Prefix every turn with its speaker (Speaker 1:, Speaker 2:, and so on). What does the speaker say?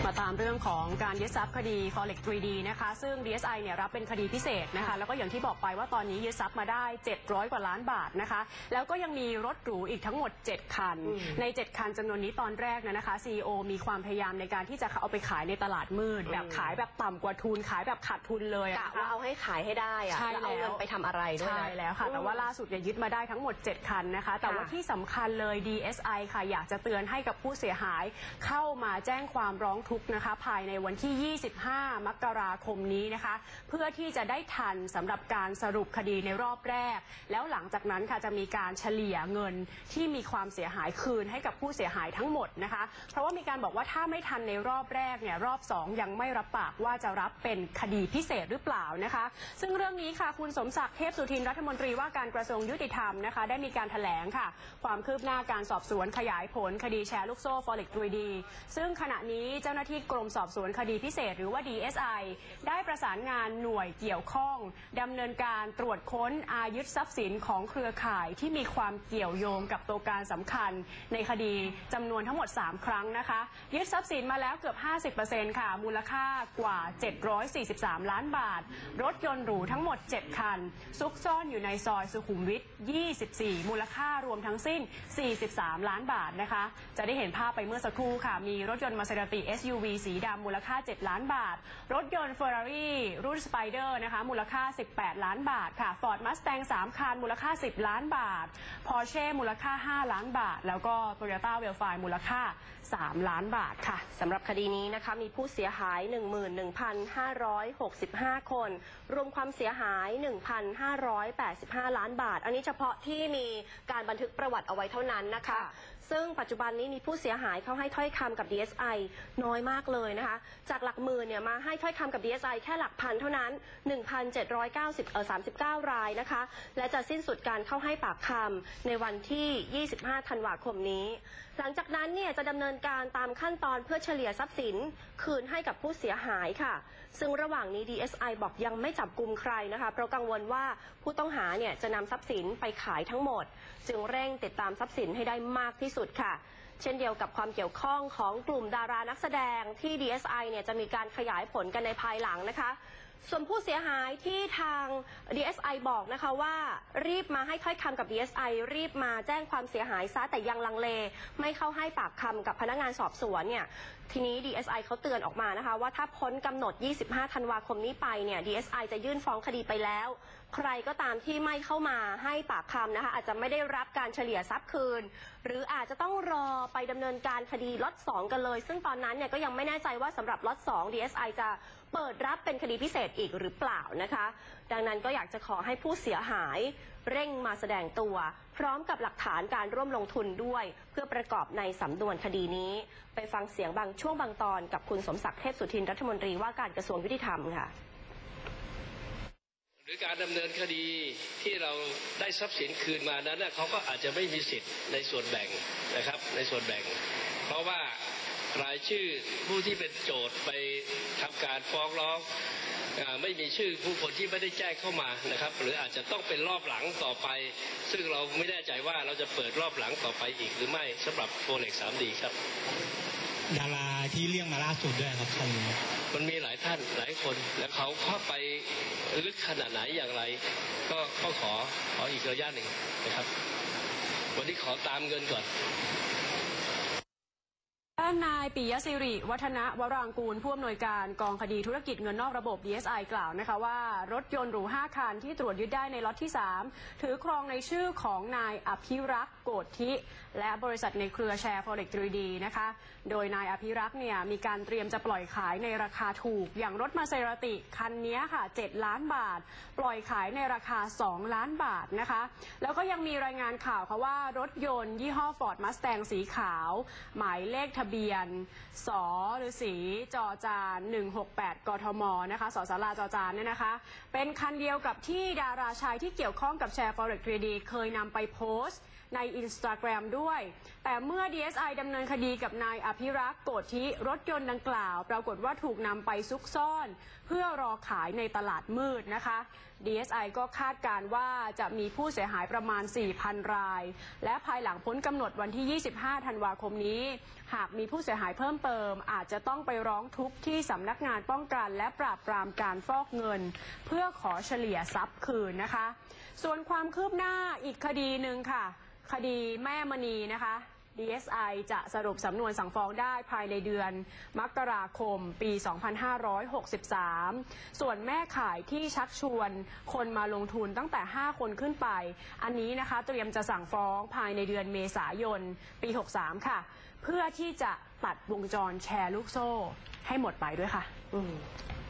Speaker 1: มาตามเรื่องของการยึดทรัพย์คดี Forex 3D นะคะซึ่ง DSI เนี่ยรับเป็นคดีพิเศษนะคะแล้วก็อย่างที่บอกไปว่าตอนนี้ยึดทรัพย์มาได้700กว่าล้านบาทนะคะแล้วก็ยังมีรถหรูอีกทั้งหมด7คันใน7คันจำนวนนี้ตอนแรกนะคะ CEO มีความพยายามในการที่จะเอาไปขายในตลาดมืดแบบขายแบบต่ำกว่าทุนขายแบบขาดทุนเลยกะ
Speaker 2: ว่าเอาให้ขายให้ได้อะแล้วเอาเงินไปทำอะไรด้วยนะ
Speaker 1: ใช่แล้วค่ะแต่ว่าล่าสุดยึดมาได้ทั้งหมด7คันนะคะแต่ว่าที่สำคัญเลย DSI ค่ะอยากจะเตือนให้กับผู้เสียหายเข้ามาแจ้งความร้องทุกข์นะคะภายในวันที่25มกราคมนี้นะคะเพื่อที่จะได้ทันสำหรับการสรุปคดีในรอบแรกแล้วหลังจากนั้นค่ะจะมีการเฉลี่ยเงินที่มีความเสียหายคืนให้กับผู้เสียหายทั้งหมดนะคะเพราะว่ามีการบอกว่าถ้าไม่ทันในรอบแรกเนี่ยรอบ2ยังไม่รับปากว่าจะรับเป็นคดีพิเศษหรือเปล่านะคะซึ่งเรื่องนี้ค่ะคุณสมศักดิ์เทพสุทินรัฐมนตรีว่าการกระทรวงยุติธรรมนะคะได้มีการแถลงค่ะความคืบหน้าการสอบสวนขยายผลคดีแชร์ลูกโซ่ Forex 3D ซึ่งขณะนี้เจ้าหน้าที่กรมสอบสวนคดีพิเศษหรือว่า DSI ได้ประสานงานหน่วยเกี่ยวข้องดำเนินการตรวจค้นอายึดทรัพย์สินของเครือข่ายที่มีความเกี่ยวโยงกับตัวการสำคัญในคดีจำนวนทั้งหมด3ครั้งนะคะยึดทรัพย์สินมาแล้วเกือบ 50% ค่ะมูลค่ากว่า743ล้านบาทรถยนต์หรูทั้งหมด7คันซุกซ่อนอยู่ในซอยสุขุมวิท24มูลค่ารวมทั้งสิ้น43ล้านบาทนะคะจะได้เห็นภาพไปเมื่อสักครู่ค่ะมีรถยนต์ Maserati SUV สีดำมูลค่า7ล้านบาทรถยนต์ Ferrari รุ่น Spider นะคะมูลค่า18ล้านบาทค่ะ Ford Mustang 3คันมูลค่า10ล้านบาท Porsche มูลค่า5ล้านบาทแล้วก็ Toyota Velfire มูลค่า3ล้านบาทค่ะ
Speaker 2: สำหรับคดีนี้นะคะมีผู้เสียหาย 11,565 คนรวมความเสียหาย 1,585 ล้านบาทอันนี้เฉพาะที่มีการบันทึกประวัติเอาไว้เท่านั้นนะคะซึ่งปัจจุบันนี้มีผู้เสียหายเข้าให้ถ้อยคำกับ DSI น้อยมากเลยนะคะจากหลักหมื่นเนี่ยมาให้ถ้อยคำกับ DSI แค่หลักพันเท่านั้น 1,739 รายนะคะและจะสิ้นสุดการเข้าให้ปากคำในวันที่ 25 ธันวาคมนี้หลังจากนั้นเนี่ยจะดำเนินการตามขั้นตอนเพื่อเฉลี่ยทรัพย์สินคืนให้กับผู้เสียหายค่ะซึ่งระหว่างนี้ DSI บอกยังไม่จับกุมใครนะคะเพราะกังวลว่าผู้ต้องหาเนี่ยจะนำทรัพย์สินไปขายทั้งหมดจึงเร่งติดตามทรัพย์สินให้ได้มากที่สุดค่ะเช่นเดียวกับความเกี่ยวข้องของกลุ่มดารานักแสดงที่ DSI เนี่ยจะมีการขยายผลกันในภายหลังนะคะส่วนผู้เสียหายที่ทาง DSI บอกนะคะว่ารีบมาให้ถ้อยคำกับ DSI รีบมาแจ้งความเสียหายซะแต่ยังลังเลไม่เข้าให้ปากคำกับพนักงานสอบสวนเนี่ยทีนี้ DSI เขาเตือนออกมานะคะว่าถ้าพ้นกำหนด 25 ธันวาคมนี้ไปเนี่ย DSI จะยื่นฟ้องคดีไปแล้วใครก็ตามที่ไม่เข้ามาให้ปากคำนะคะอาจจะไม่ได้รับการเฉลี่ยทรัพย์คืนหรืออาจจะต้องรอไปดำเนินการคดีล็อต 2 กันเลยซึ่งตอนนั้นเนี่ยก็ยังไม่แน่ใจว่าสำหรับล็อต 2 DSI จะเปิดรับเป็นคดีพิเศษอีกหรือเปล่านะคะดังนั้นก็อยากจะขอให้ผู้เสียหายเร่งมาแสดงตัวพร้อมกับหลักฐานการร่วมลงทุนด้วยเพื่อประกอบในสำนวนคดีนี้ไปฟังเสียงบางช่วงบางตอนกับคุณสมศักดิ์เทพสุทินรัฐมนตรีว่าการกระทรวงยุติธรรมค่ะ
Speaker 3: หรือการดำเนินคดีที่เราได้ทรัพย์สินคืนมานั้นเขาก็อาจจะไม่มีสิทธิ์ในส่วนแบ่งนะครับในส่วนแบ่งเพราะว่ารายชื่อผู้ที่เป็นโจทย์ไปทำการฟ้องร้องไม่มีชื่อผู้คนที่ไม่ได้แจ้งเข้ามานะครับหรืออาจจะต้องเป็นรอบหลังต่อไปซึ่งเราไม่แน่ใจว่าเราจะเปิดรอบหลังต่อไปอีกหรือไม่สำหรับ Forex 3D ครับ
Speaker 4: ดาราที่เรียกมาล่าสุดด้วยครับท่าน
Speaker 3: มันมีหลายท่านหลายคนแล้วเขาเข้าไปลึกขนาดไหนอย่างไรก็ขออีกระยะหนึ่งนะครับวันนี้ขอตามเงินก่อน
Speaker 1: ด้านนายปิยศิริวัฒนวรางกูลผู้อำนวยการกองคดีธุรกิจเงินนอกระบบ DSI กล่าวนะคะว่ารถยนต์หรู5คันที่ตรวจยึดได้ในล็อตที่3ถือครองในชื่อของนายอภิรักษ์โกฏธิและบริษัทในเครือแชร์ Forex 3D นะคะโดยนายอภิรักษ์เนี่ยมีการเตรียมจะปล่อยขายในราคาถูกอย่างรถมาเซราติคันนี้ค่ะ7ล้านบาทปล่อยขายในราคา2ล้านบาทนะคะแล้วก็ยังมีรายงานข่าวค่ะว่ารถยนต์ยี่ห้อ Ford Mustang สีขาวหมายเลขทะเบียนสฤษีจอจาน168กทมนะคะสศลาจอจานเนี่ยนะคะเป็นคันเดียวกับที่ดาราชายที่เกี่ยวข้องกับแชร์ Forex 3D เคยนำไปโพสต์ใน Instagram ด้วย แต่เมื่อ DSI ดำเนินคดีกับนายอภิรักษ์โกธิรถยนต์ดังกล่าวปรากฏว่าถูกนำไปซุกซ่อนเพื่อรอขายในตลาดมืดนะคะ DSI ก็คาดการณ์ว่าจะมีผู้เสียหายประมาณ 4,000 รายและภายหลังพ้นกำหนดวันที่ 25 ธันวาคมนี้หากมีผู้เสียหายเพิ่มเติมอาจจะต้องไปร้องทุกข์ที่สำนักงานป้องกันและปราบปรามการฟอกเงินเพื่อขอเฉลี่ยทรัพย์คืนนะคะส่วนความคืบหน้าอีกคดีหนึ่งค่ะคดีแม่มณีนะคะ DSI จะสรุปสำนวนสั่งฟ้องได้ภายในเดือนมกราคมปี 2563 ส่วนแม่ขายที่ชักชวนคนมาลงทุนตั้งแต่ 5 คนขึ้นไปอันนี้นะคะเตรียมจะสั่งฟ้องภายในเดือนเมษายนปี 63 ค่ะเพื่อที่จะตัดวงจรแชร์ลูกโซ่ให้หมดไปด้วยค่ะ